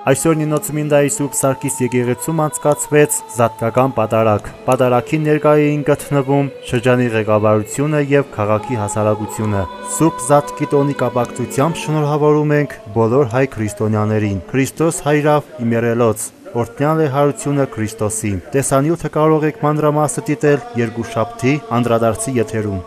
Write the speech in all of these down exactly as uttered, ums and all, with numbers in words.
Այսօր Նինոցմինդայի Սուրբ Սարգիս եկեղեցում անցկացվեց զատկական պատարակ։ Պատարակի ներկա էին գտնվում շրջանի ղեկավարությունը եւ քաղաքի հասարակությունը։ Սուրբ Զատկի տոնի կապակցությամբ շնորհավորում ենք բոլոր հայ քրիստոնյաներին։ Քրիստոս հայրավ իմերելոց, օրհնյալ է հարությունը Քրիստոսի։ Տեսանյութը կարող եք մանրամասը դիտել երկուշաբթի անդրադարձի եթերում։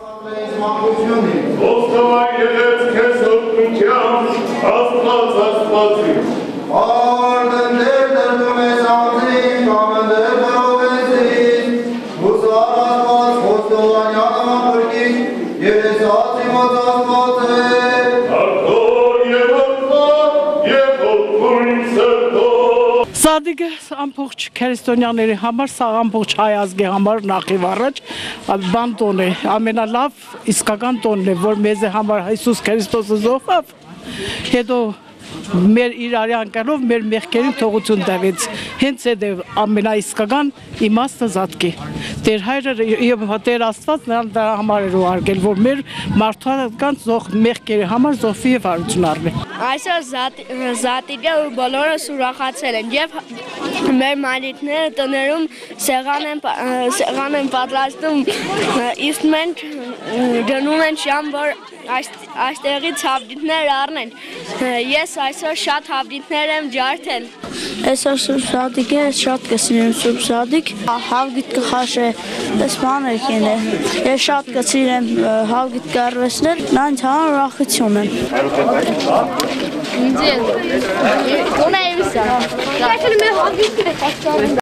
Սադիգը ամբողջ քրիստոնյաների համար, սա ամբողջ հայ ազգի համար նախիվ առաջ բան տոն է, ամենալավ իսկական տոնն է, որ մեզ համար Հիսուս Քրիստոսը զոհավ, հետո մեր իրարի անկալով մեր մեղքերին թողություն տվեց, հենց այդ է ամենաիսկական իմաստը Զատկի։ Տեր հայրը եւ Տեր Աստված նրան դրա համար էր ուղարկել, որ մեր մարդկանց զոհ մեղքերի համար զոհվի եւ հարություն առնի։ Այսօր Զատիկը բոլորս ուրախացել են եւ մեր մայրիկները տներում սեղան են սեղան են պատրաստում, իսկ մենք դնում են շամ, որ այստեղից հավդիթներ առնեն։ Ես այսօր շատ հավդիթներ եմ ջարդել։ Այսօր Սուրբ Զատիկը շատ կսիրեմ Սուրբ Զատիկ, հավգիտ կխաշե, տեսման եկին է։ Ես շատ կսիրեմ հավգիտ կարվեսնել, նրանց համար ուրախություն եմ։ Ինձ է։ Գոնա եմ սա։